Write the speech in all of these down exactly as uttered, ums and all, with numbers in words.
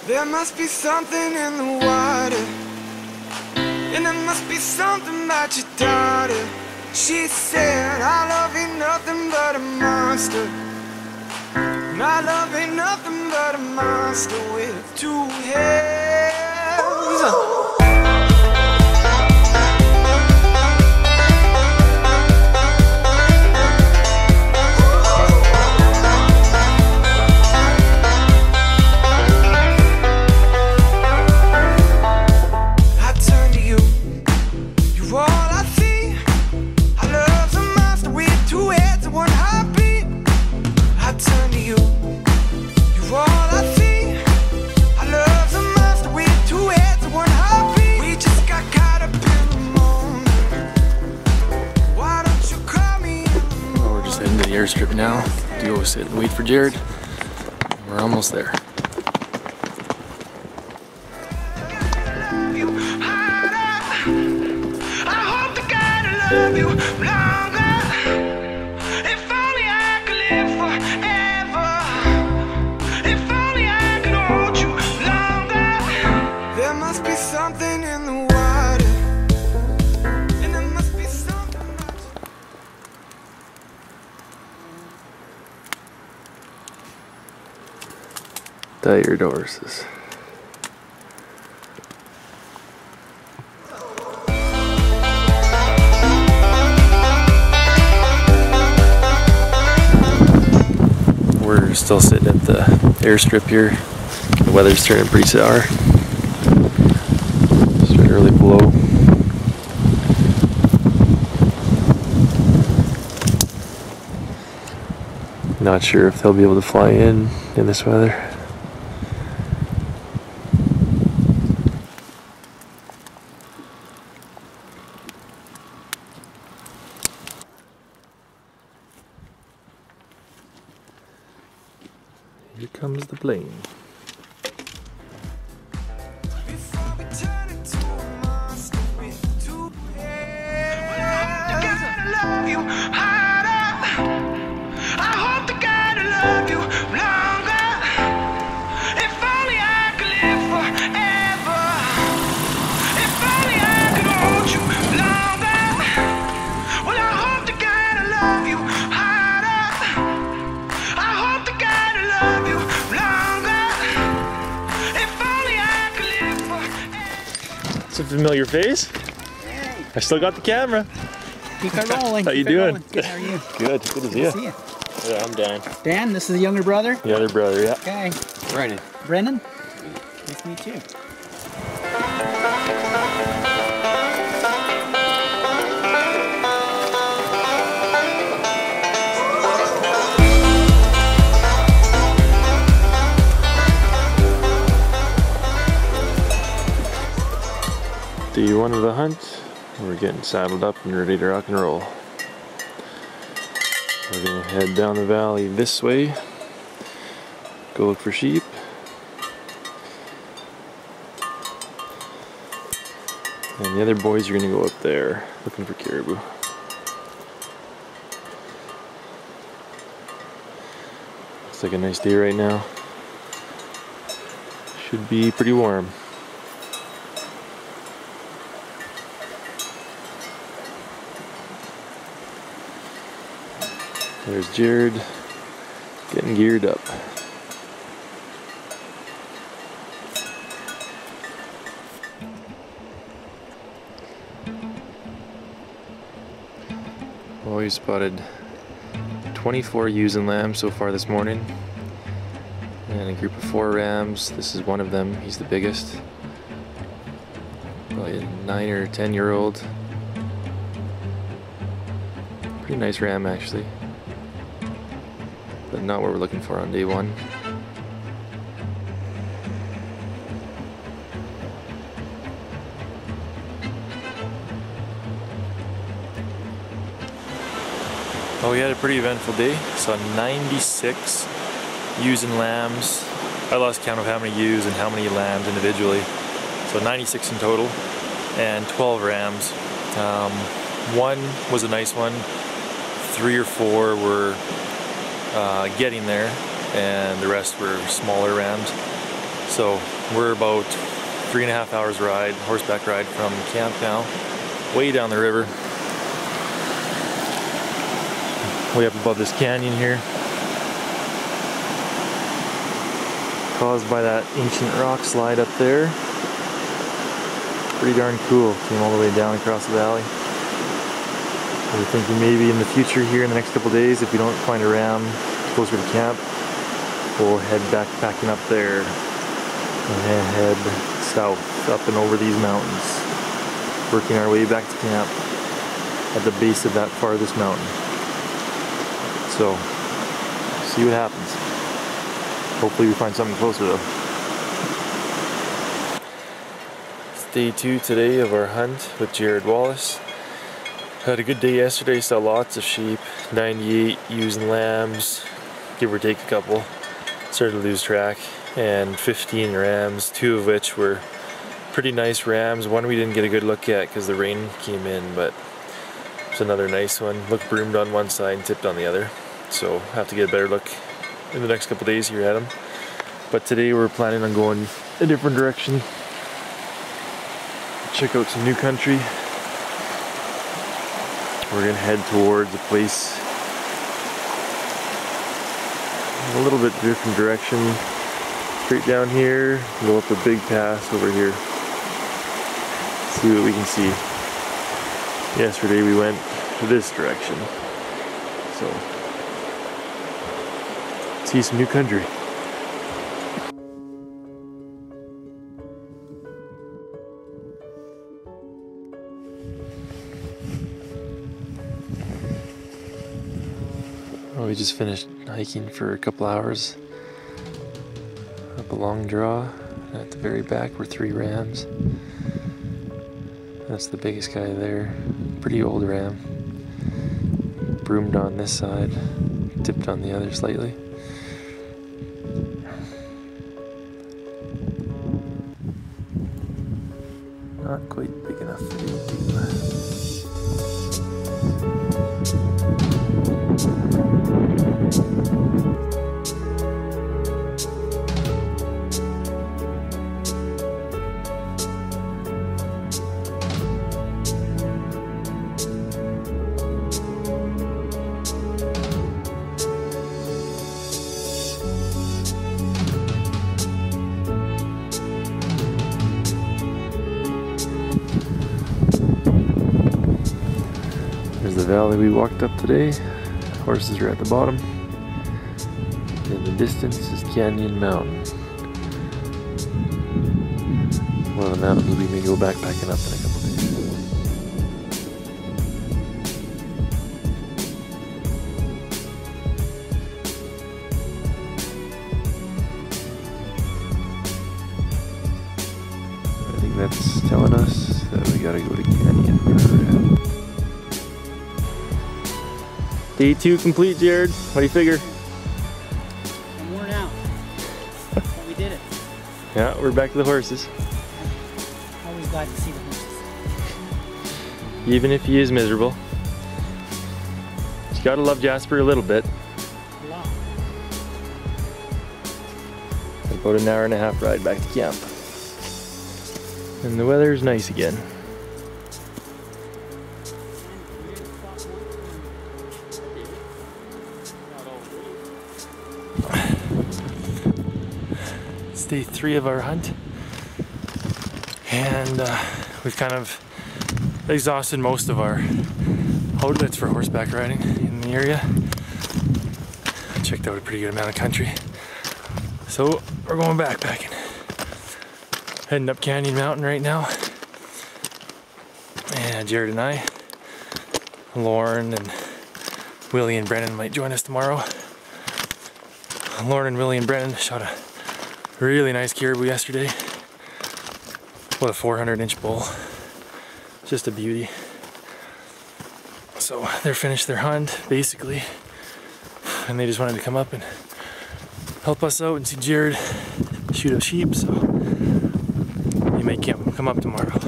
There must be something in the water, and there must be something about your daughter. She said, our love ain't nothing but a monster. My love ain't nothing but a monster with two heads. Airstrip now to go sit and wait for Jared. We're almost there. There must be something in the water. Tired horses. We're still sitting at the airstrip here. The weather's turning pretty sour. Starting to really blow. Not sure if they'll be able to fly in in this weather. Here comes the plane. It's a familiar face. I still got the camera. Keep it rolling. How you Keep it doing? rolling. Good, how are you? Good. Good to see Good you. to see you. Yeah, I'm Dan. Dan, this is the younger brother? The other brother, yeah. Okay. Brennan. Brennan? Nice to meet you. Day one of the hunt. We're getting saddled up and ready to rock and roll. We're gonna head down the valley this way, go look for sheep. And the other boys are gonna go up there looking for caribou. Looks like a nice day right now. Should be pretty warm. There's Jared getting geared up. Well, we spotted twenty-four ewes and lambs so far this morning, and a group of four rams. This is one of them. He's the biggest, probably a nine or ten year old. Pretty nice ram actually, but not what we're looking for on day one. Well, we had a pretty eventful day. Saw ninety-six ewes and lambs. I lost count of how many ewes and how many lambs individually. So ninety-six in total, and twelve rams. Um, one was a nice one. Three or four were uh, getting there, and the rest were smaller rams. So We're about three and a half hours ride, horseback ride from camp now, way down the river. Way up above this canyon here. Caused by that ancient rock slide up there. Pretty darn cool. Came all the way down across the valley. We're thinking maybe in the future here in the next couple days, if we don't find a ram closer to camp, we'll head backpacking up there and head south up and over these mountains, working our way back to camp at the base of that farthest mountain. So, see what happens. Hopefully we find something closer though. It's day two today of our hunt with Jared Wallace. Had a good day yesterday, saw lots of sheep, ninety-eight ewes and lambs, give or take a couple. Started to lose track, and fifteen rams, two of which were pretty nice rams. One we didn't get a good look at because the rain came in, but it's another nice one. Looked broomed on one side and tipped on the other. So have to get a better look in the next couple days here at them. But today we're planning on going a different direction. Check out some new country. We're gonna head towards a place a little bit different direction. Straight down here, go up a big pass over here. See what we can see. Yesterday we went this direction. So, see some new country. Well, we just finished hiking for a couple hours up a long draw. At the very back were three rams. That's the biggest guy there. Pretty old ram. Broomed on this side, tipped on the other slightly. Not quite big enough for these two. There's the valley we walked up today. Horses are at the bottom. In the distance is Canyon Mountain. One of the mountains we may go backpacking up in a couple days. I think that's telling us that we gotta go to Canyon. Day two complete, Jared. What do you figure? I'm worn out. But we did it. Yeah, we're back to the horses. Always glad to see the horses. Even if he is miserable. You gotta love Jasper a little bit. A lot. About an hour and a half ride back to camp. And the weather's nice again. It's day three of our hunt, and uh, we've kind of exhausted most of our outlets for horseback riding in the area. Checked out a pretty good amount of country, so we're going backpacking. Heading up Canyon Mountain right now, and Jared and I, Lauren and Willie and Brennan might join us tomorrow. Lauren and Willie and Brennan shot a really nice caribou yesterday. What a four hundred inch bull. Just a beauty. So they're finished their hunt, basically. And they just wanted to come up and help us out and see Jared shoot a sheep, so you may come up tomorrow.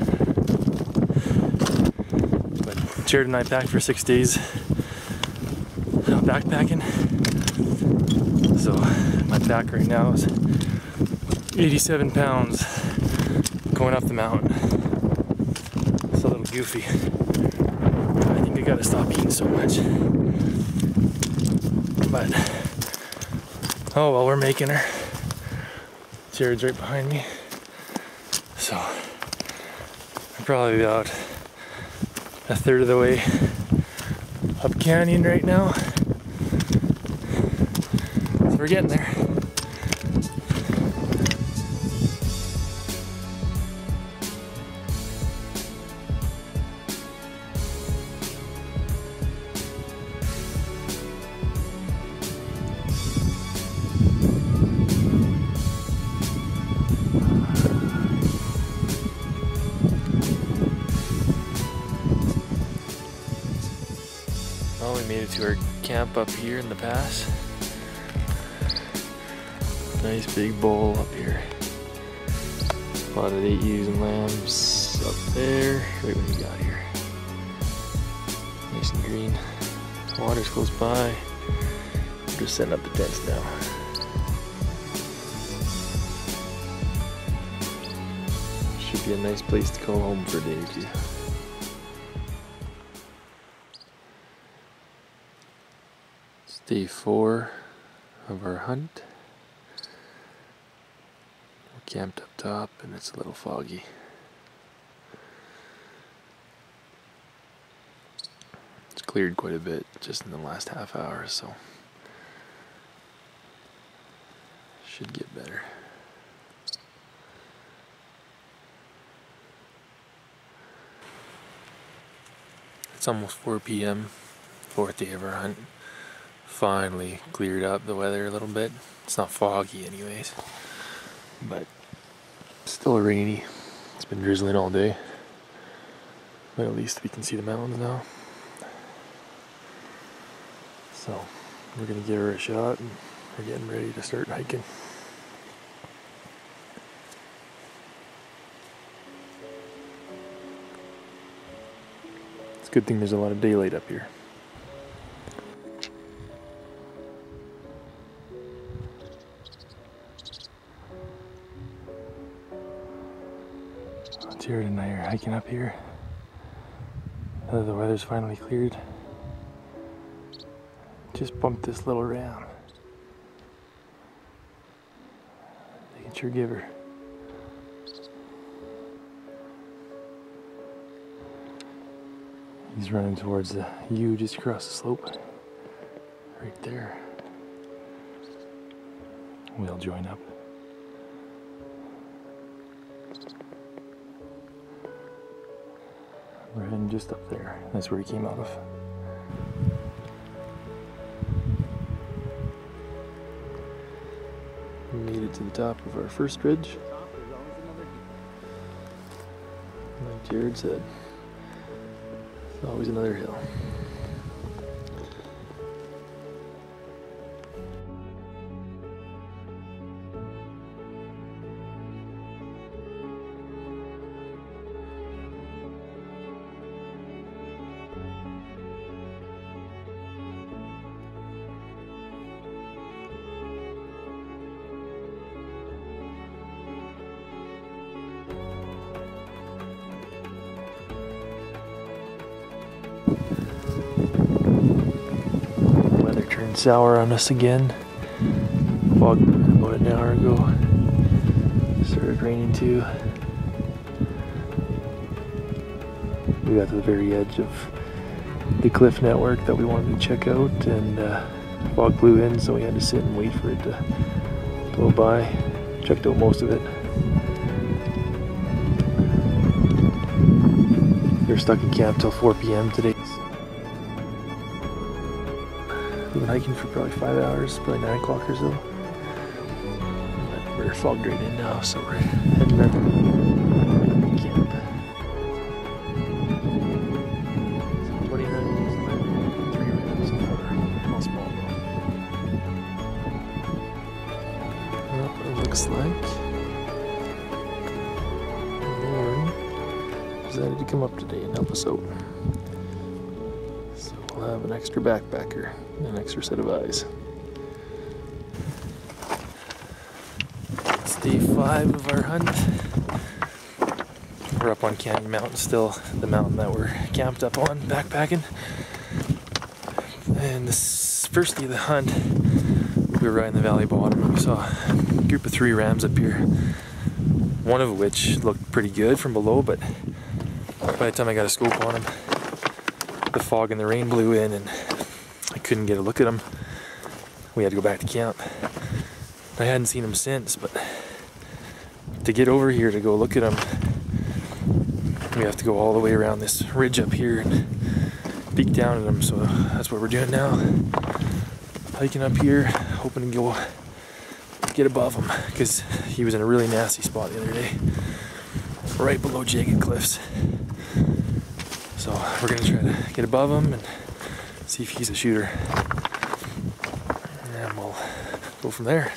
But Jared and I packed for six days backpacking. So my pack right now is eighty-seven pounds going up the mountain. It's a little goofy. I think I gotta stop eating so much. But, oh well, we're making her. Jared's right behind me. So, I'm probably about a third of the way up canyon right now. So we're getting there. Well, we made it to our camp up here in the pass. Nice big bowl up here. Spotted eight ewes and lambs up there, right when we got here. Nice and green. Water's close by. We're just setting up the tents now. Should be a nice place to go home for a day or two. Day four of our hunt. We're camped up top and it's a little foggy. It's cleared quite a bit just in the last half hour, so should get better. It's almost four P M, fourth day of our hunt. Finally cleared up the weather a little bit. It's not foggy anyways, but still rainy. It's been drizzling all day, but at least we can see the mountains now. So we're gonna give her a shot and we're getting ready to start hiking. It's a good thing there's a lot of daylight up here. Jared and I are hiking up here. Uh, the weather's finally cleared. Just bumped this little ram. They can sure give her. He's running towards the ewe just across the slope. Right there. We'll join up. We're heading just up there. That's where he came out of. We made it to the top of our first ridge. Like Jared said, there's always another hill. Weather turned sour on us again. Fog about an hour ago. Started raining too. We got to the very edge of the cliff network that we wanted to check out, and uh, fog blew in, so we had to sit and wait for it to blow by. Checked out most of it. We were stuck in camp till four P M today. We've been hiking for probably five hours, probably nine o'clock or so. But we're fogged right in now, so we're heading back to camp. Somebody had three rams and four all small though. Well, it looks like Lauren decided to come up today and help us out. So we'll have an extra backpacker, an extra set of eyes. It's day day five of our hunt. We're up on Canyon Mountain still, the mountain that we're camped up on, backpacking. And this first day of the hunt, we were right in the valley bottom and we saw a group of three rams up here. One of which looked pretty good from below, but by the time I got a scope on him, the fog and the rain blew in and I couldn't get a look at him. We had to go back to camp. I hadn't seen him since, but to get over here to go look at him, we have to go all the way around this ridge up here and peek down at him, so that's what we're doing now. Hiking up here, hoping to go get above him, because he was in a really nasty spot the other day, right below Jagged Cliffs. So we're gonna try to get above him and see if he's a shooter. And we'll go from there.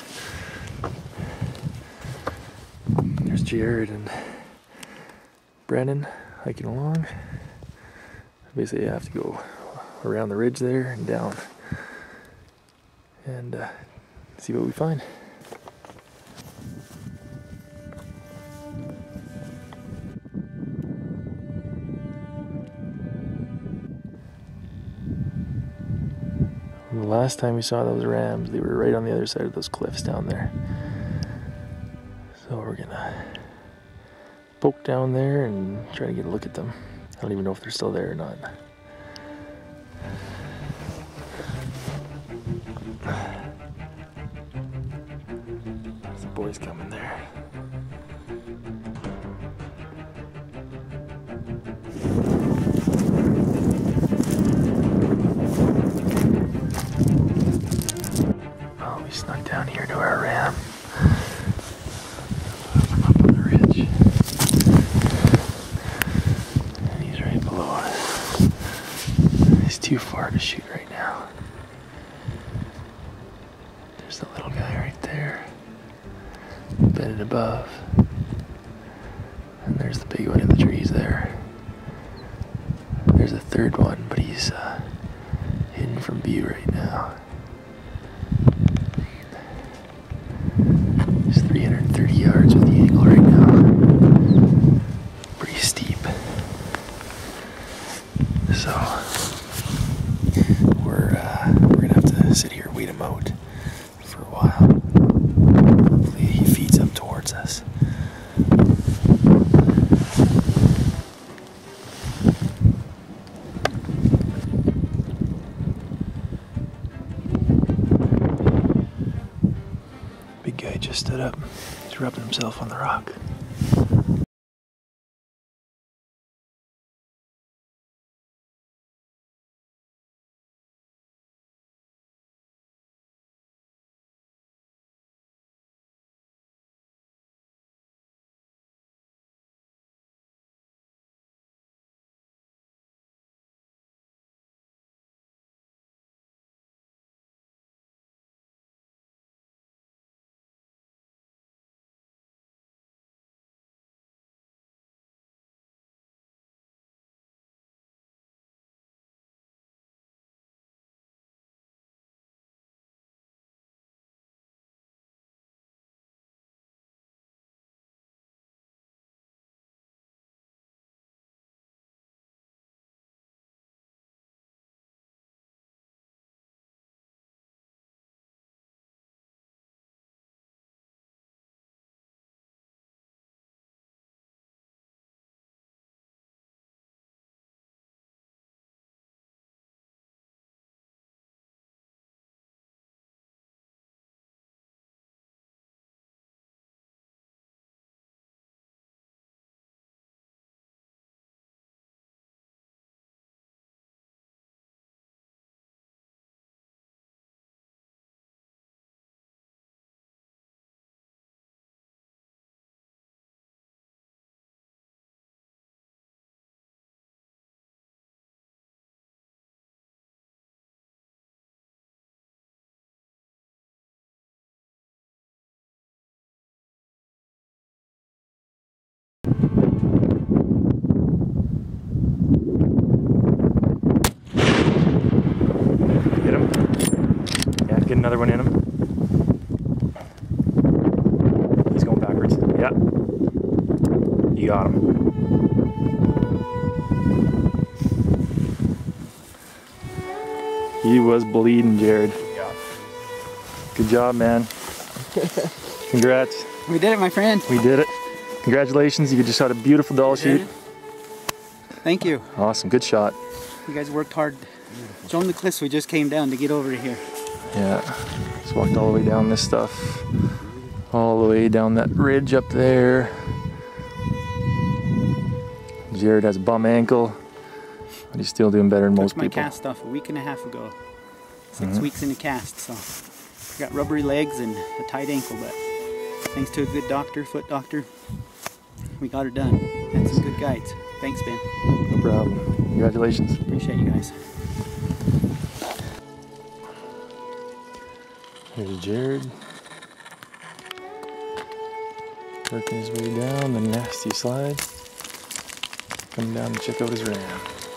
There's Jared and Brennan hiking along. Basically, you have to go around the ridge there and down and uh, see what we find. The last time we saw those rams, they were right on the other side of those cliffs down there. So we're gonna poke down there and try to get a look at them. I don't even know if they're still there or not. There's the boys coming there. Oh, we snuck down here to our ram. Up on the ridge. And he's right below us. He's too far to shoot right now. There's the little guy right there, bedded above. And there's the big one in the trees there. There's a third one, but he's uh, hidden from view right now. He's three hundred thirty yards with the angle right now. Pretty steep. So we're uh, we're gonna have to sit here, wait him out for a while. Hopefully he feeds up towards us. Big guy just stood up. He's rubbing himself on the rock. Get another one in him. He's going back You got him. He was bleeding, Jared. Good job, man. Congrats. We did it, my friend. We did it. Congratulations, you just shot a beautiful doll shoot. Thank you. Awesome, good shot. You guys worked hard. Showing the cliffs we just came down to get over to here. Yeah, just walked all the way down this stuff. All the way down that ridge up there. Jared has a bum ankle, but he's still doing better than most Took my people. cast off a week and a half ago. Six Mm-hmm. weeks in the cast, so I got rubbery legs and a tight ankle, but thanks to a good doctor, foot doctor, we got it done. Had some good guides. Thanks, Ben. No problem. Congratulations. Appreciate you guys. Here's Jared. Working his way down the nasty slide. Coming down to check out his ram.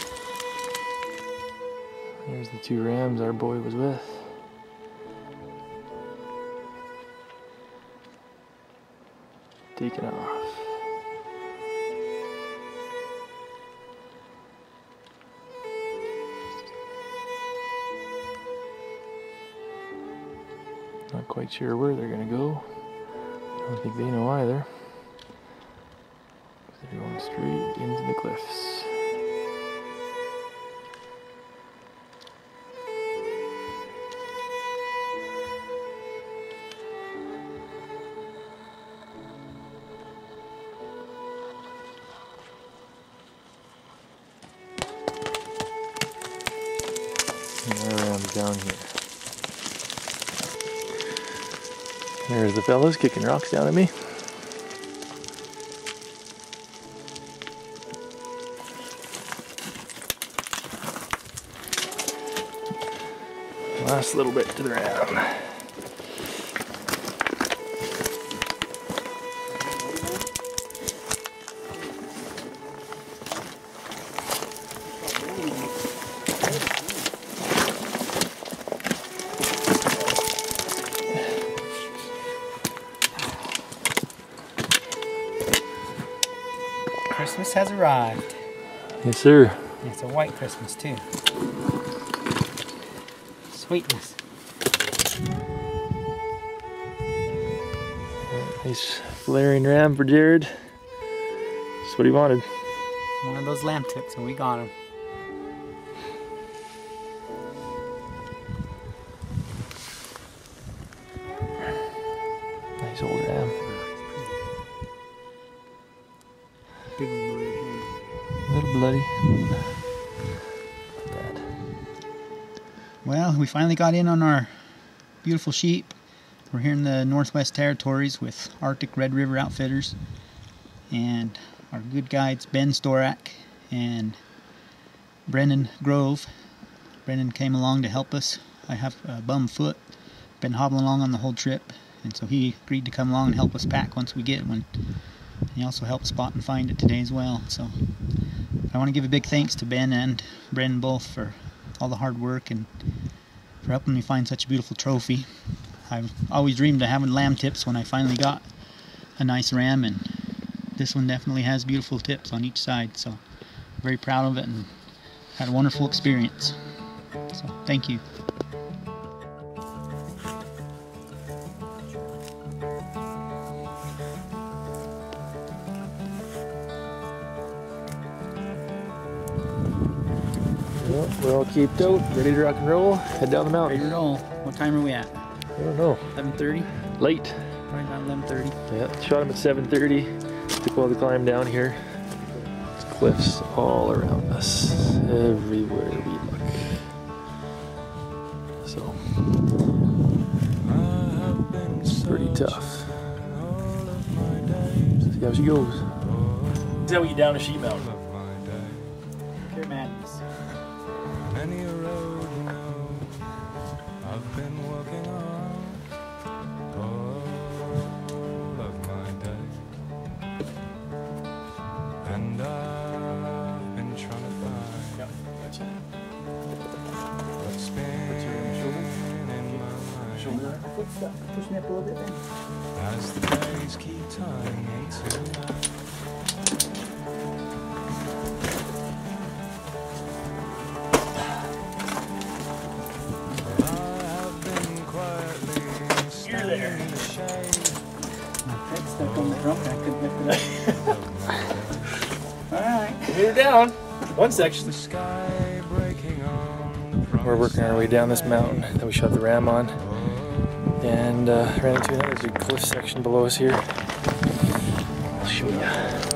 Here's the two rams our boy was with. Taking off. Not quite sure where they're gonna go. I don't think they know either. They're going straight into the cliffs. And around down here. There's the fellows kicking rocks down at me. Last little bit to the ram. Christmas has arrived. Yes, sir. It's a white Christmas too. Sweetness. Nice flaring ram for Jared. That's what he wanted. One of those lamb tips, and we got him. Nice old ram. Big one right here. A little bloody. Bad. Well, we finally got in on our beautiful sheep. We're here in the Northwest Territories with Arctic Red River Outfitters, and our good guides Ben Storak and Brendan Grove. Brendan came along to help us. I have a bum foot, been hobbling along on the whole trip, and so he agreed to come along and help us pack once we get one. He also helped spot and find it today as well. So I want to give a big thanks to Ben and Brendan both for all the hard work and for helping me find such a beautiful trophy. I've always dreamed of having lamb tips when I finally got a nice ram, and this one definitely has beautiful tips on each side, so I'm very proud of it and had a wonderful experience. So thank you. Well, we're all caped out, ready to rock and roll, head down the mountain. Ready to roll. What time are we at? I don't know. eleven thirty? Late. Right about eleven thirty. Yeah, shot him at seven thirty. Took a while to climb down here. There's cliffs all around us, everywhere we look. So, pretty tough. See how she goes. See how we get down a sheep mountain. Pure madness. Many a road you know I've been walking on all of my day, and I've been trying to find Yep, that's it. what's been in my mind. Shoulder. foot stuck. Push me up a little bit, Ben. As the days keep turning into night. You're there. My head's stuck on the drum and I couldn't lift it up. Alright. We're down. One section. We're working our way down this mountain that we shot the ram on. And uh, ran into another big cliff section below us here. I'll show you.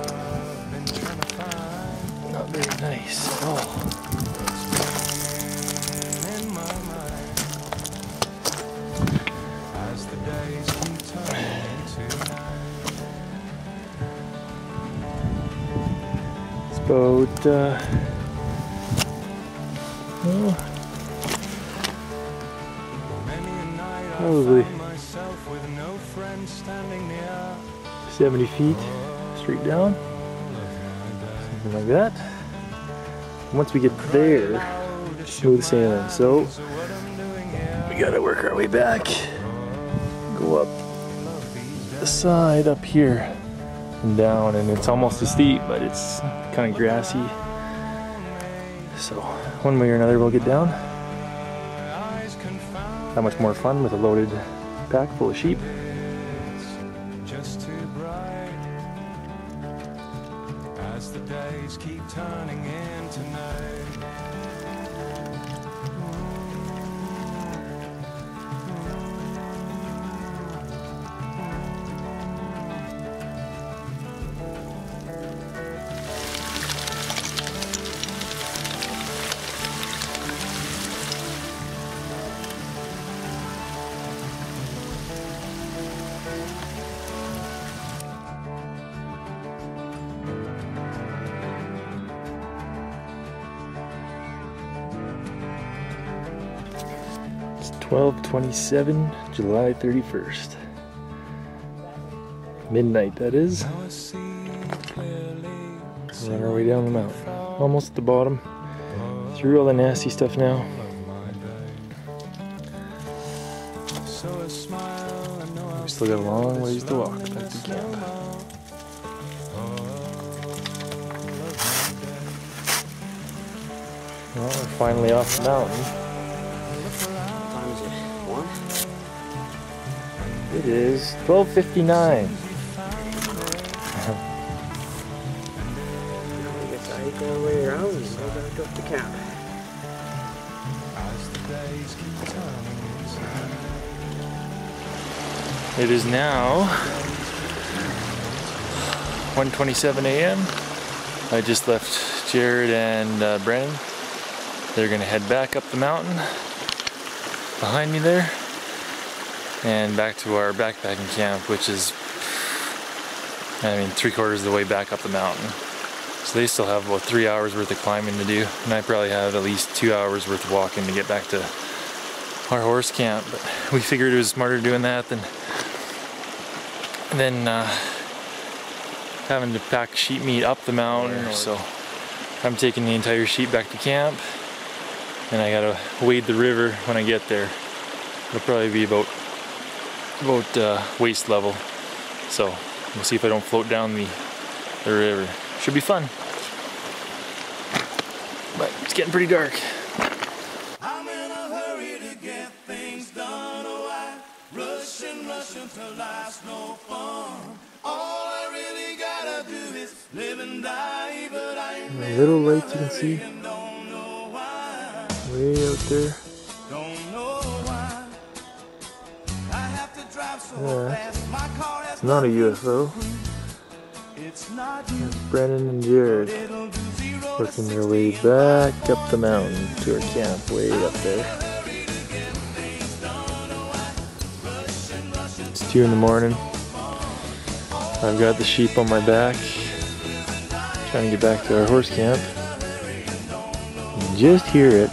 Not very nice at all. It's about uh, oh, probably seventy feet straight down, something like that. Once we get there, smooth sailing. So we gotta work our way back, go up the side up here and down, and it's almost as steep, but it's kind of grassy. So one way or another we'll get down. How much more fun with a loaded pack full of sheep. Just too bright as the days keep turning into night. twelve twenty-seven, July thirty-first. Midnight, that is. We're on our way down the mountain. Almost at the bottom. Through all the nasty stuff now. We still got a long ways to walk back to camp. Well, we're finally off the mountain. It is twelve fifty-nine. I guess I go all the way around and go back up to camp. It is now one twenty-seven a m I just left Jared and uh, Brennan. They're gonna head back up the mountain behind me there and back to our backpacking camp, which is, I mean, three quarters of the way back up the mountain. So they still have about three hours worth of climbing to do, and I probably have at least two hours worth of walking to get back to our horse camp. But we figured it was smarter doing that than than uh, having to pack sheep meat up the mountain. So I'm taking the entire sheep back to camp, and I gotta wade the river when I get there. It'll probably be about about uh, waist level, so we'll see if I don't float down the, the river. Should be fun, but it's getting pretty dark. I'm in a hurry to get things done. Oh, I rush and rush until life's no fun. All I really gotta do is live and die, but I ain't A little light you can see don't know why. way out there. Don't know why. I have to drive so Yeah. fast. My car has It's not a U F O. It's not you. It's Brennan and Jared It'll do zero to working their way back up the mountain to our camp way up there. It's two in the morning. I've got the sheep on my back, trying to get back to our horse camp. You just hear it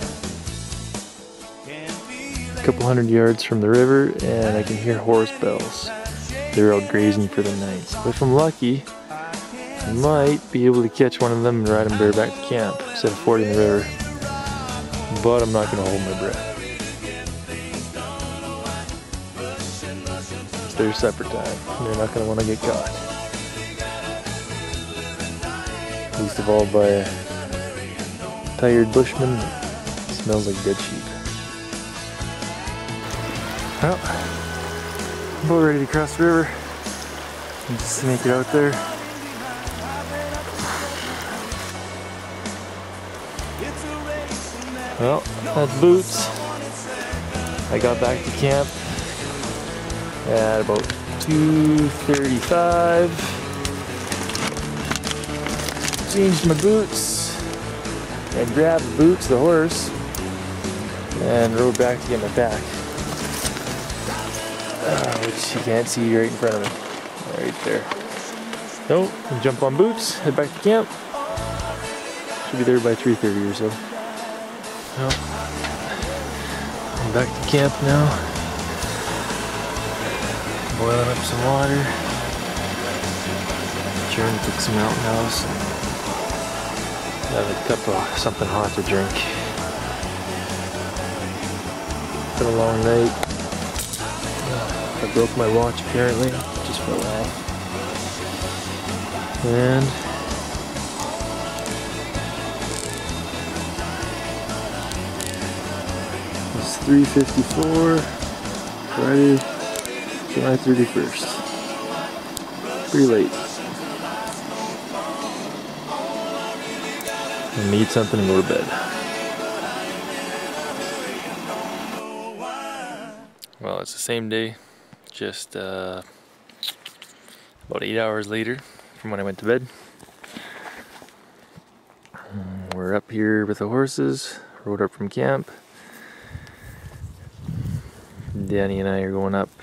a couple hundred yards from the river, and I can hear horse bells. They're out grazing for the night. So if I'm lucky, I might be able to catch one of them and ride them bareback to camp instead of fording the river. But I'm not going to hold my breath. their supper time. They're not going to want to get caught. Least of all by a tired bushman that smells like dead sheep. Well, I'm about ready to cross the river and just make it out there. Well, that's Boots. I got back to camp at about two thirty-five. Changed my boots and grabbed Boots, the horse, and rode back to get my pack. Uh, which you can't see right in front of me. Right there. So, jump on Boots, head back to camp. Should be there by three thirty or so. Well, I'm back to camp now. Boiling up some water. Trying to cook some Mountain House. Have a cup of something hot to drink. Been a long night. I broke my watch apparently, just fell off. And it's three fifty-four, Friday, July thirty-first. Pretty late. I need something and go to bed. Well, it's the same day, just uh, about eight hours later from when I went to bed. We're up here with the horses, rode up from camp. Danny and I are going up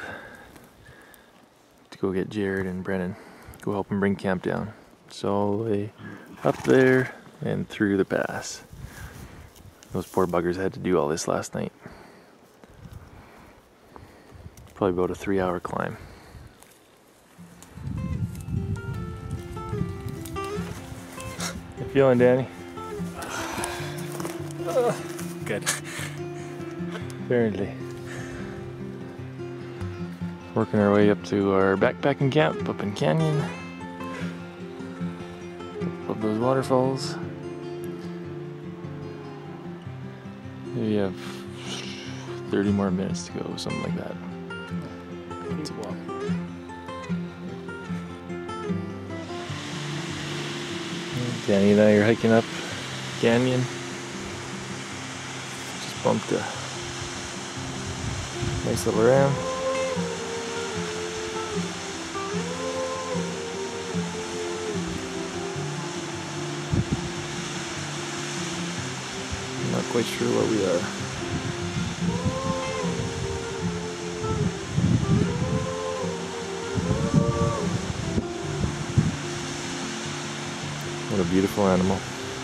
to go get Jared and Brennan, go help them bring camp down. So they up there and through the pass. Those poor buggers had to do all this last night. Probably about a three hour climb. How you feeling, Danny? Uh, good. Apparently. Working our way up to our backpacking camp up in Canyon. Above those waterfalls. We have thirty more minutes to go, something like that. It's a walk. Danny and I are hiking up Canyon. Just bumped a nice little ram. I'm not quite sure where we are. What a beautiful animal.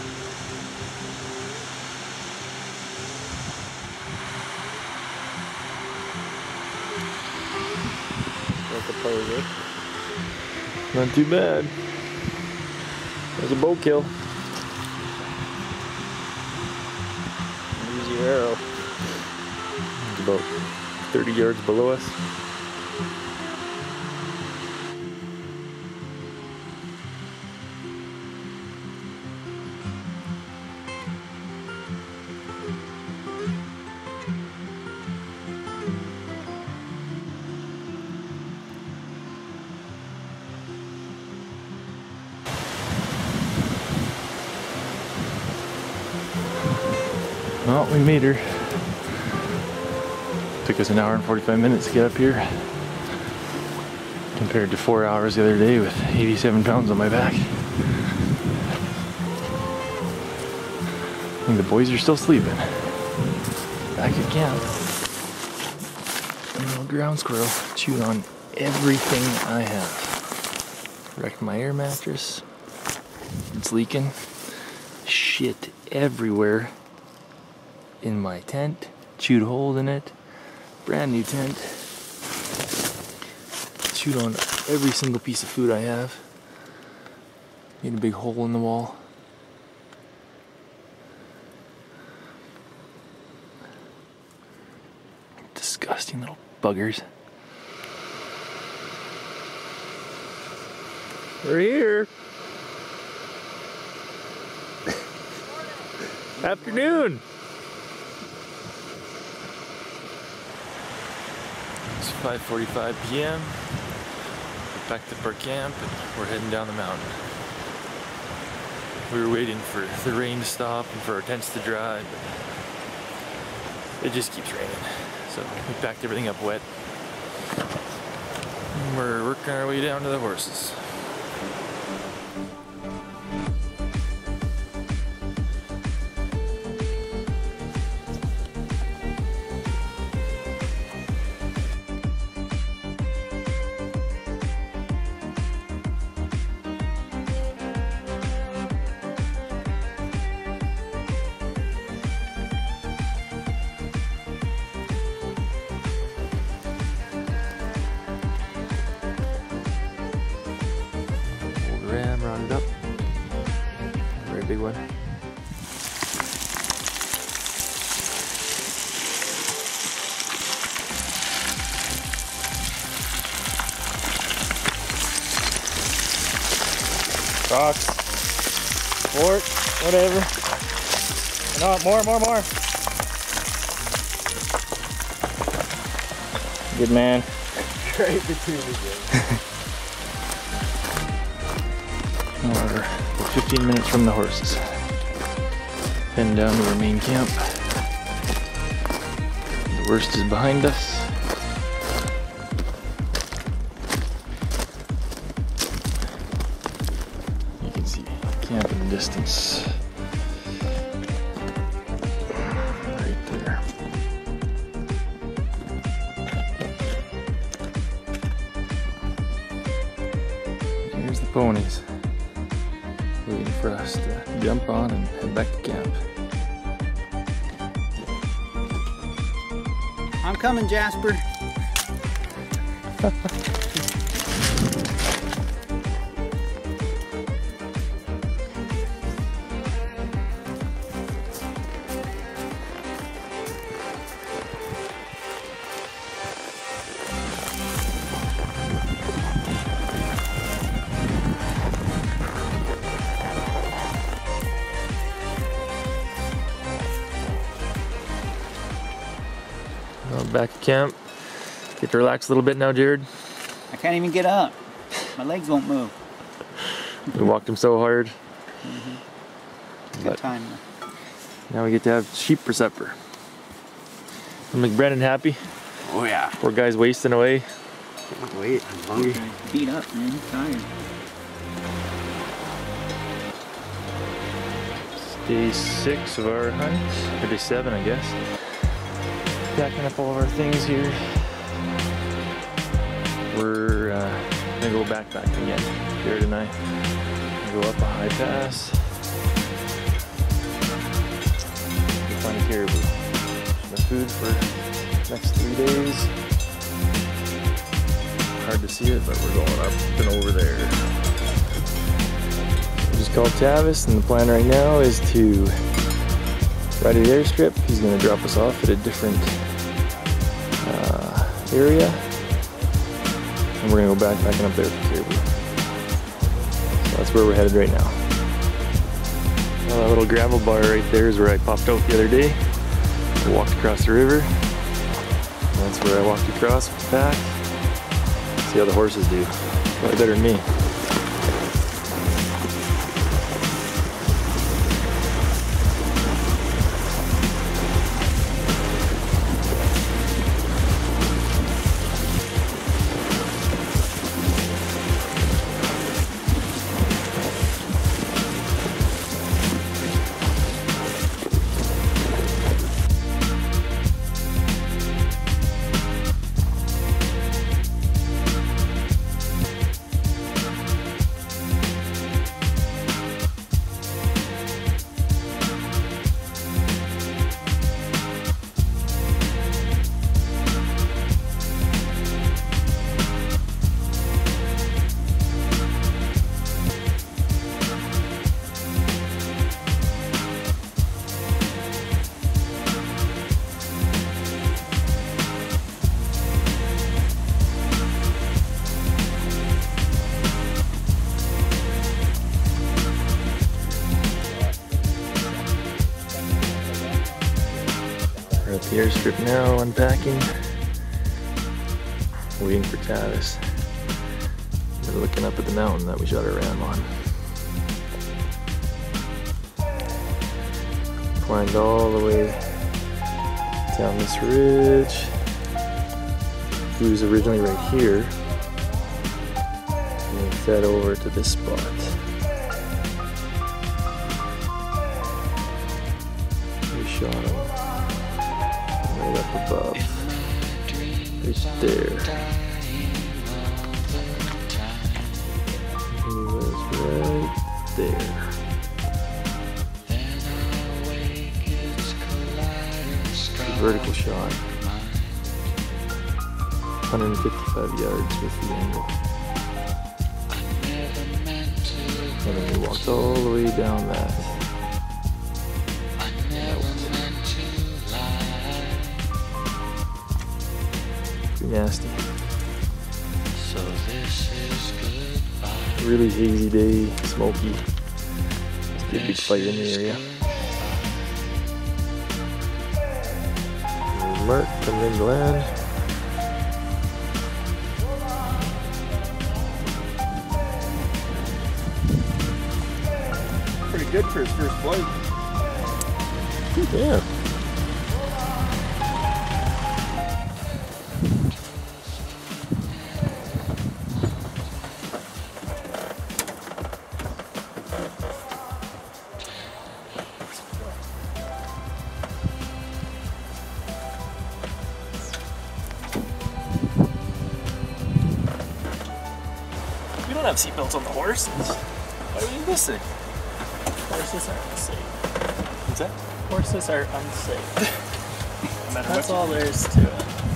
Not too bad. There's a bow kill. Use your arrow. It's about thirty yards below us. Well, we made her. Took us an hour and forty-five minutes to get up here. Compared to four hours the other day with eighty-seven pounds on my back. I think the boys are still sleeping. Back at camp. A little ground squirrel chewed on everything I have. Wrecked my air mattress. It's leaking. Shit everywhere. In my tent, chewed a hole in it, brand new tent, chewed on every single piece of food I have, made a big hole in the wall. Disgusting little buggers. We're here. Afternoon. It's five forty-five p m We're back to our camp and we're heading down the mountain. We were waiting for the rain to stop and for our tents to dry, but it just keeps raining. So we packed everything up wet. And we're working our way down to the horses. Ram rounded up. Very big one. Rocks. Fork. Whatever. No, more, more, more. Good man. Right between the We're fifteen minutes from the horses. Heading down to our main camp. The worst is behind us. You can see camp in the distance. Right there. Here's the ponies, waiting for us to jump on and head back to camp. I'm coming, Jasper. Well, back at camp. Get to relax a little bit now, Jared. I can't even get up. My legs won't move. We walked him so hard. Mm-hmm. Good But time. now we get to have sheep for supper. Make Brendan happy. Oh yeah. Poor guy's wasting away. Can't wait. I'm hungry. Beat up, man. He's tired. Day six of our hunt, or day seven, I guess. Packing up all of our things here. We're uh, gonna go backpacking again, Jared and I. Go up a high pass. We'll find a caribou. The food for the next three days. Hard to see it, but we're going up and over there. We just called Tavis, and the plan right now is to ride at airstrip. He's going to drop us off at a different uh, area, and we're going to go backpacking up there for caribou. So that's where we're headed right now. Well, that little gravel bar right there is where I popped out the other day. I walked across the river. That's where I walked across with the pack. See how the horses do. Probably better than me. airstrip now, unpacking. Waiting for Tavis. We're looking up at the mountain that we shot our ram on. Climbed all the way down this ridge. He was originally right here. And we fed over to this spot. We shot him right up above. Right there. He was right there. Vertical shot. one hundred fifty-five yards with the angle. And then we walked all the way down that. Pretty nasty. Really hazy day, smoky. Must be a big fire in the area. Mark coming in to land. Pretty good for his first flight. Yeah. We don't have seatbelts on the horses. Why are we listening? Horses are unsafe. What's that? Horses are unsafe. No matter That's all there is to it.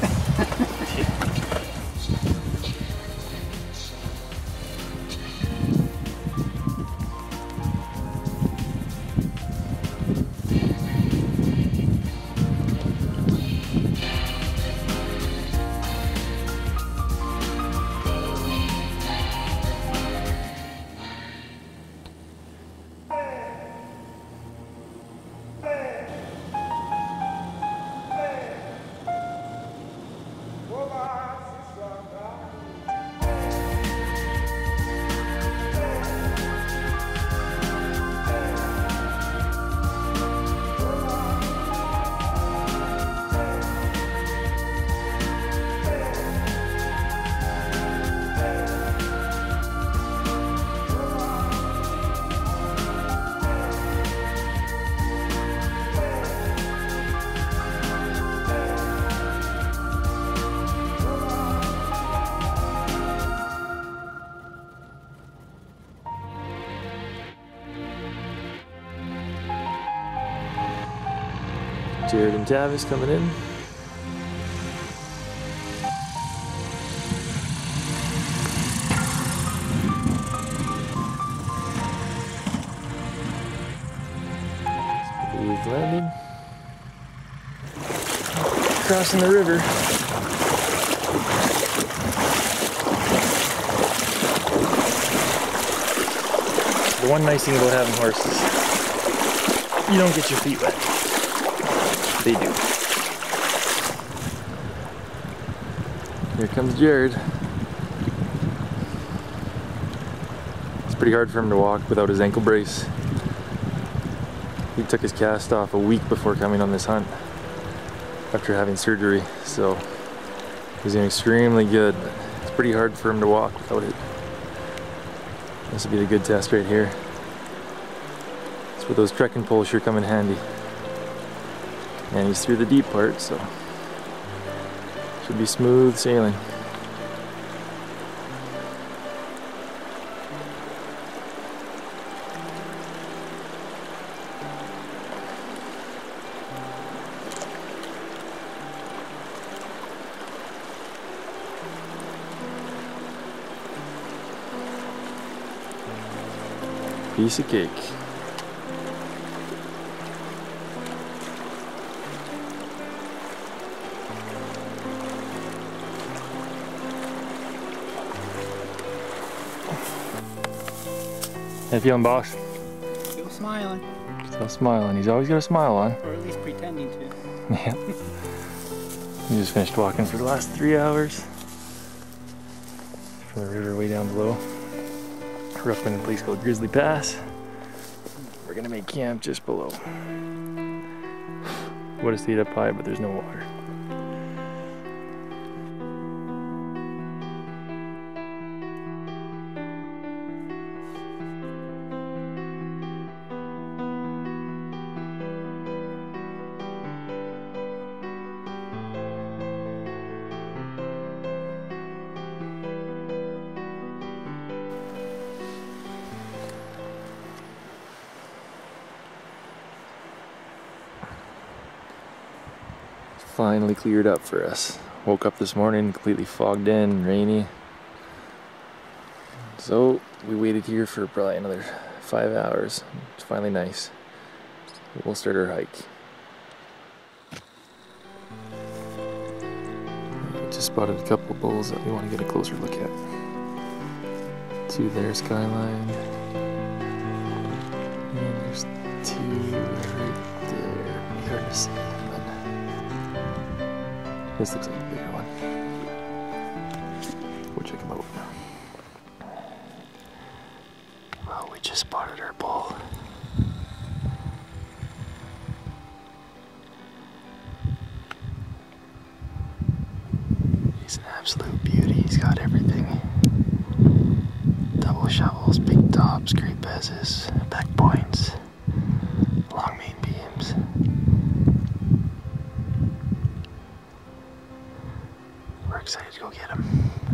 Jared and Tavis coming in. We've landed. Crossing the river. The one nice thing about having horses, you don't get your feet wet. They do. Here comes Jared. It's pretty hard for him to walk without his ankle brace. He took his cast off a week before coming on this hunt after having surgery, so he's doing extremely good. It's pretty hard for him to walk without it. This will be a good test right here. That's where those trekking poles sure come in handy. And he's through the deep part, so should be smooth sailing. Piece of cake. How you feeling, boss? Still smiling. Still smiling. He's always got a smile on. Or at least pretending to. Yeah. We just finished walking for the last three hours from the river way down below. We're up in a place called Grizzly Pass. We're gonna make camp just below. Would have stayed up high, but there's no water. Finally cleared up for us. Woke up this morning completely fogged in and rainy. So we waited here for probably another five hours. It's finally nice. We'll start our hike. I just spotted a couple of bulls that we want to get a closer look at. Two there, skyline. And there's two right there. Be hard to see. This looks like a bigger one. We'll check him out now. Well, we just spotted our bull. He's an absolute beauty. He's got everything. Double shovels, big tops, great bezzes, back points, long main beams. We're excited to go get him.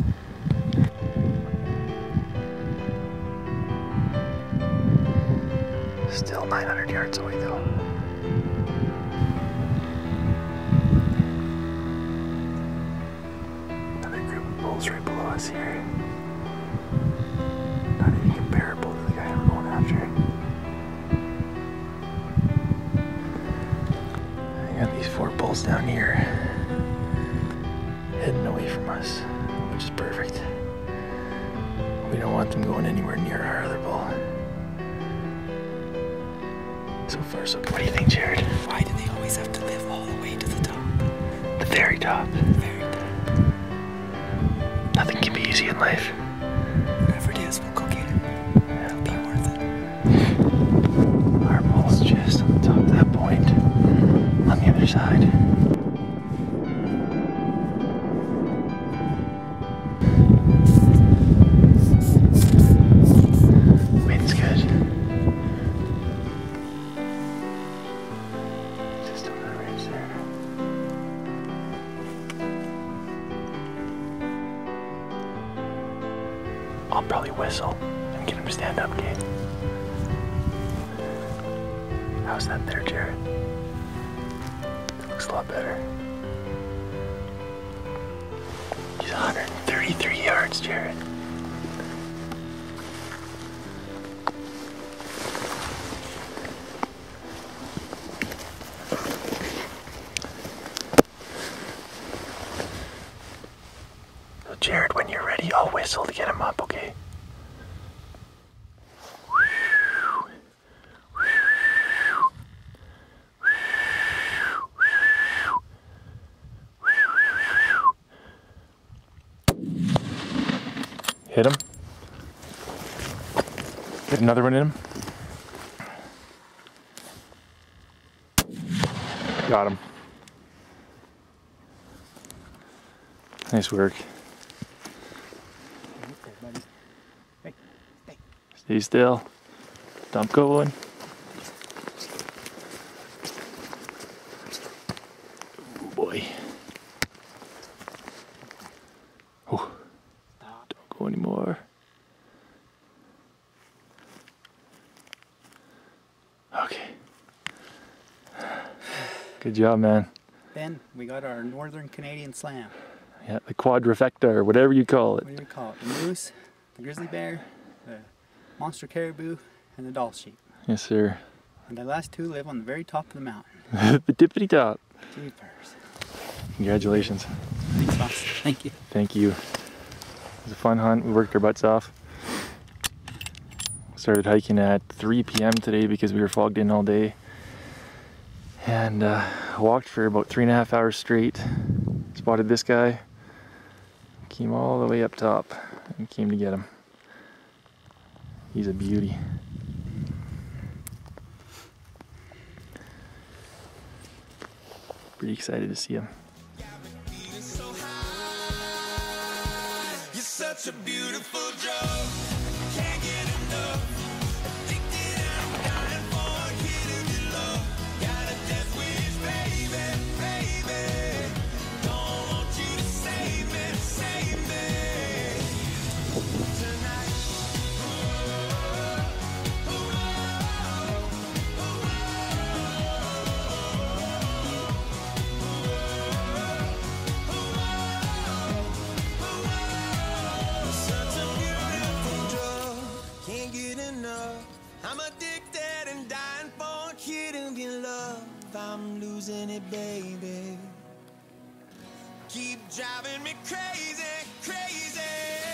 Still nine hundred yards away though. Another group of bulls right below us here. Not even comparable to the guy we're going after. I got these four bulls down here, heading away from us, which is perfect. We don't want them going anywhere near our other bull. So far, so good. What do you think, Jared? Why do they always have to live all the way to the top? The very top. Very top. Nothing can be easy in life. Whatever it is, we'll go get him. It'll be worth it. Our bull's just on the top of that point, on the other side. Wind's good. Just on the ridge there. I'll probably whistle and get him to stand up, Kate. How's that there, Jared? That looks a lot better. He's one hundred thirty-three yards, Jared. So Jared, when you're ready, I'll whistle to get him up, okay? Hit him. Get another one in him. Got him. Nice work. Hey, hey. Stay still. Dump going. Oh boy. Oh. Don't go anymore. Okay. Good job, man. Then we got our Northern Canadian Slam. Yeah, the quadrifecta, or whatever you call it. What do we call it? The moose, the grizzly bear, the monster caribou, and the Dall sheep. Yes, sir. And the last two live on the very top of the mountain. The tippity top. Jeepers. Congratulations. Thanks, boss. Thank you. Thank you. It was a fun hunt. We worked our butts off. Started hiking at three P M today because we were fogged in all day. And uh, walked for about three and a half hours straight. spotted this guy, came all the way up top and came to get him. He's a beauty. Pretty excited to see him. You're such a beautiful drug. Can't get enough. Addicted, I'm dying for a hit of your love. Got a death wish, baby, baby. Don't want you to save me, save me. Tonight. Such a beautiful drug. Can't get enough. I'm addicted and dying for a hit of your love. I'm losing it, baby. Keep driving me crazy, crazy.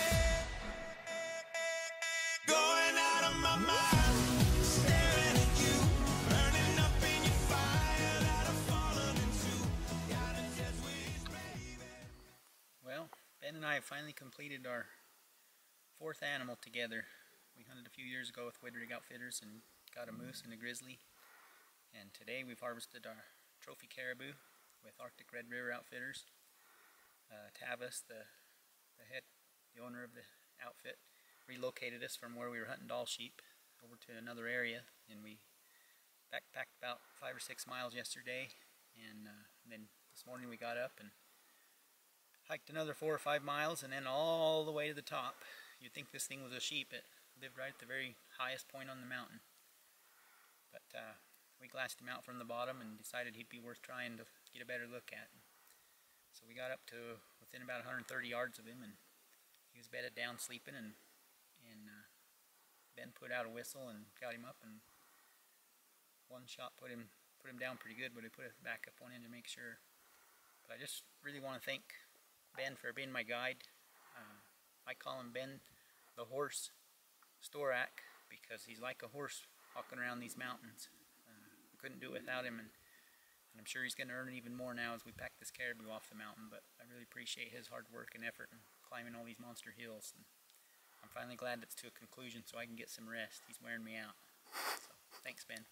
Going out of my mind. Staring at you. Burning up in your fire that I've fallen into. Got a death wish, baby. Well, Ben and I have finally completed our fourth animal together. We hunted a few years ago with Woodrig Outfitters and got a moose and a grizzly. And today we've harvested our trophy caribou with Arctic Red River Outfitters. Uh, Tavis, the, the head, the owner of the outfit, relocated us from where we were hunting Dall sheep over to another area. And we backpacked about five or six miles yesterday. And uh, then this morning we got up and hiked another four or five miles and then all the way to the top. You'd think this thing was a sheep. It lived right at the very highest point on the mountain. But uh, we glassed him out from the bottom and decided he'd be worth trying to get a better look at. So we got up to within about one hundred thirty yards of him, and he was bedded down sleeping, and, and uh, Ben put out a whistle and got him up, and one shot put him, put him down pretty good, but we put a backup one in to make sure. But I just really want to thank Ben for being my guide. Uh, I call him Ben the Horse Storak because he's like a horse walking around these mountains. Uh, we couldn't do it without him, and, and I'm sure he's going to earn even more now as we pack this caribou off the mountain. But I really appreciate his hard work and effort in climbing all these monster hills. And I'm finally glad it's to a conclusion so I can get some rest. He's wearing me out. So, thanks, Ben.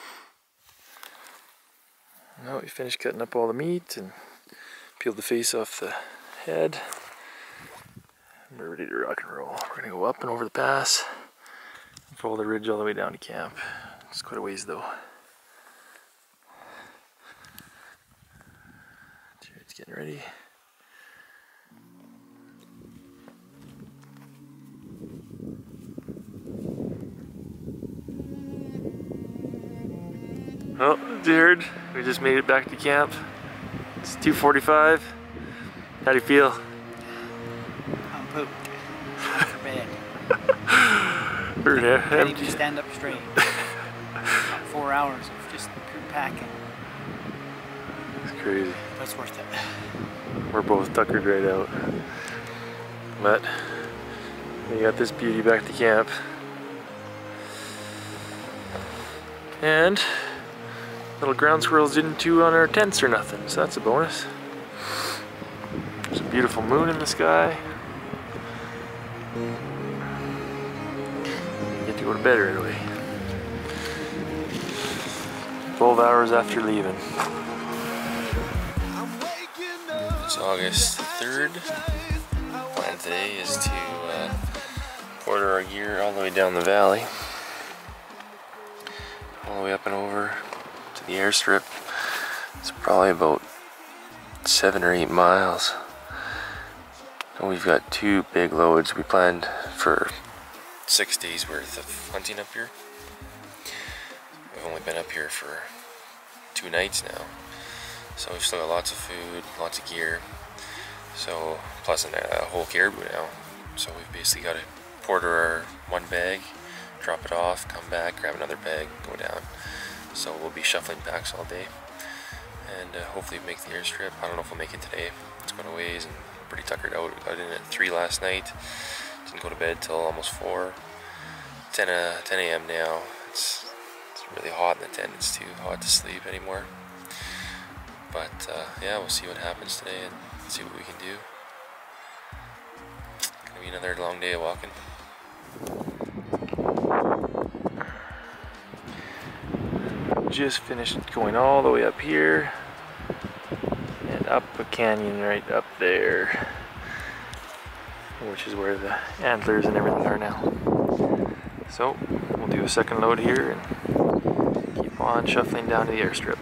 Now we finished cutting up all the meat and peeled the face off the head. We're ready to rock and roll. We're gonna go up and over the pass and follow the ridge all the way down to camp. It's quite a ways though. Jared's getting ready. Oh, Jared, we just made it back to camp. It's two forty-five. How do you feel? I'm pooped. For bed. We're Can't empty. even stand up straight. Four hours of just poop packing. It's crazy. That's worth it. We're both tuckered right out. But we got this beauty back to camp. And little ground squirrels didn't chew on our tents or nothing, so that's a bonus. There's a beautiful moon in the sky. Get to go to bed right away. twelve hours after leaving. It's August third. Plan today is to uh, order our gear all the way down the valley. All the way up and over to the airstrip. It's probably about seven or eight miles. And we've got two big loads. We planned for six days worth of hunting up here. We've only been up here for two nights now. So we've still got lots of food, lots of gear. So, plus a, a whole caribou now. So we've basically got to porter our one bag, drop it off, come back, grab another bag, go down. So we'll be shuffling packs all day. And uh, hopefully make the airstrip. I don't know if we'll make it today. It's going a ways and pretty tuckered out. We got in at three last night. Didn't go to bed till almost four. ten a m now. It's, it's really hot in the tent. It's too hot to sleep anymore. But uh, yeah, we'll see what happens today and see what we can do. Gonna be another long day of walking. Just finished going all the way up here and up a canyon right up there, which is where the antlers and everything are now. So we'll do a second load here and keep on shuffling down to the airstrip.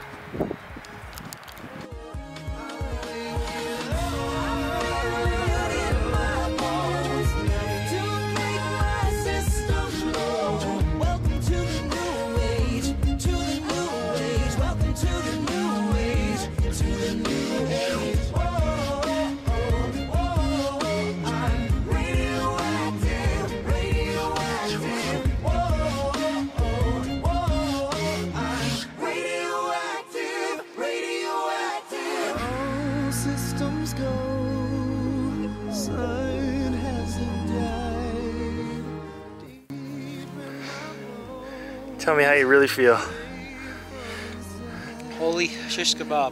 Tell me how you really feel. Holy shish kebab.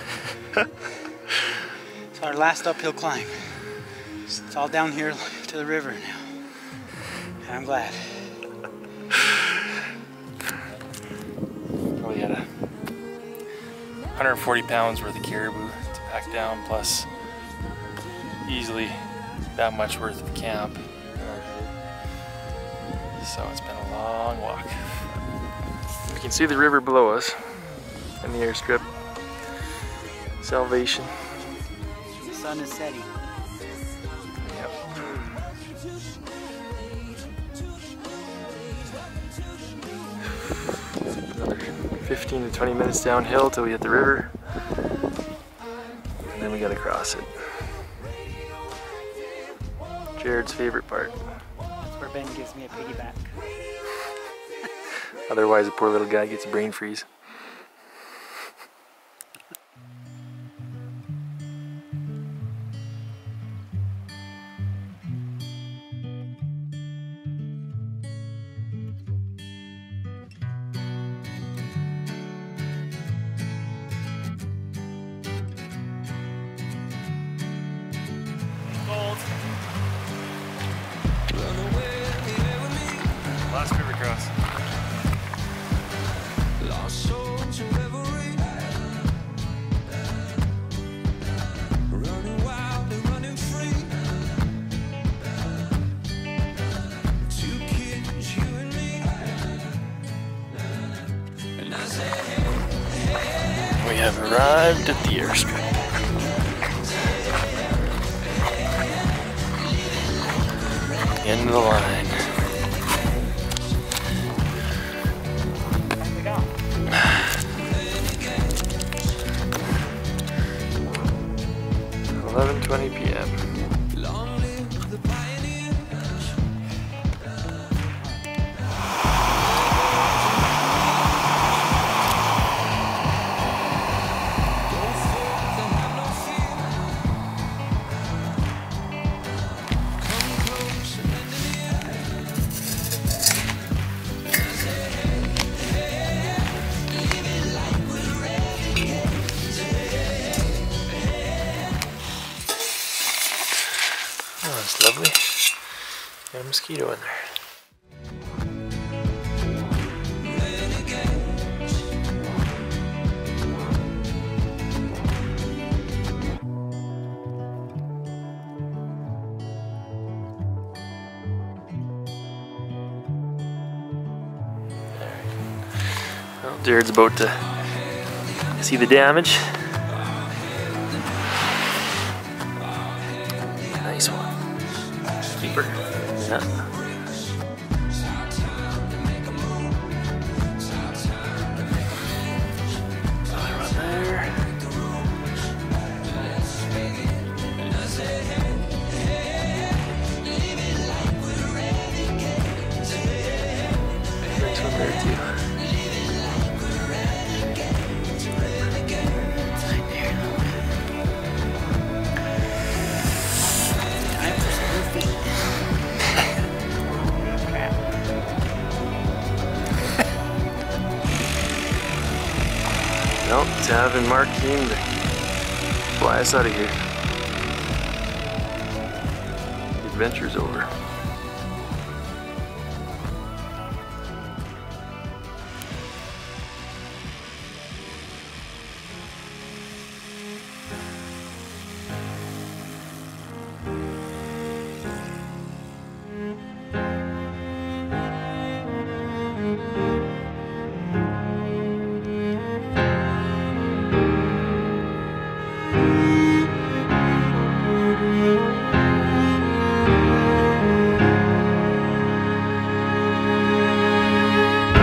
It's our last uphill climb. It's all down here to the river now. And I'm glad. Probably had a one hundred forty pounds worth of caribou to pack down, plus easily that much worth of camp. So it's been a long walk. We can see the river below us and the airstrip. Salvation. The sun is setting. Yep. Another fifteen to twenty minutes downhill till we hit the river. And then we gotta cross it. Jared's favorite part. That's where Ben gives me a piggyback. Otherwise, the poor little guy gets a brain freeze. Gold. Last river cross. We have arrived at the airstrip. End of the line. eleven twenty p m Oh, that's lovely. Got a mosquito in there. Well, Jared's about to see the damage. Nice one. Keeper. Yeah. Another one there. Nice one there too. Nope, it's having Mark Dean to fly us out of here. The adventure's over.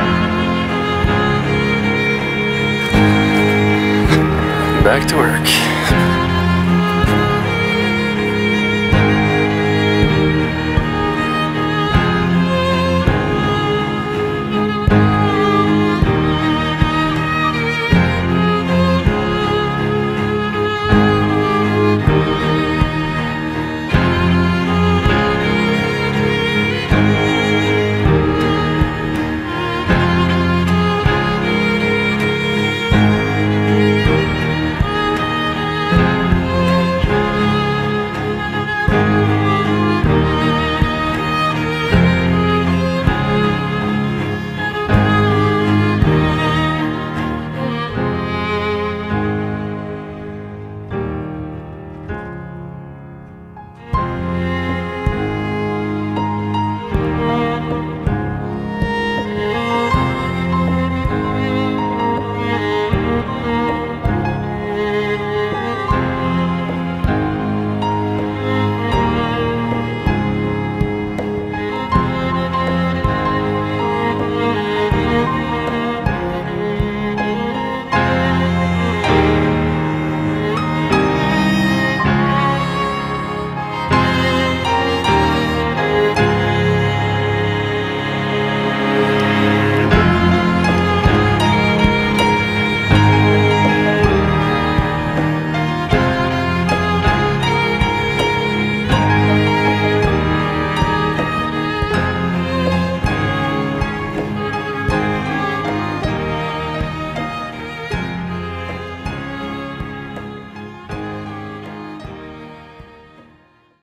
Back to work.